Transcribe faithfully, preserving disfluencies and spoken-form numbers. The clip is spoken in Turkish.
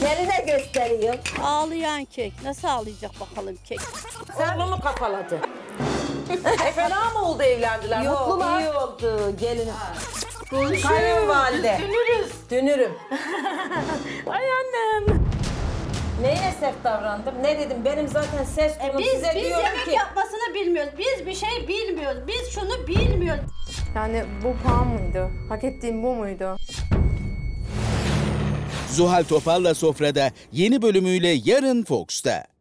Geline gösteriyor. Ağlayan kek. Nasıl ağlayacak bakalım kek? Sen onu kafaladı. E fena mı oldu evlendiler? Yoklular. İyi oldu gelin. Kayınvalide. Dünürüz. Dünürüm. Ay annem. Neyine sert davrandım? Ne dedim? Benim zaten ses tonum Biz, size biz diyorum yemek ki. yapmasını bilmiyoruz. Biz bir şey bilmiyoruz. Biz şunu bilmiyoruz. Yani bu puan mıydı? Hak ettiğim bu muydu? Zuhal Topal'la Sofra'da yeni bölümüyle yarın Fox'ta.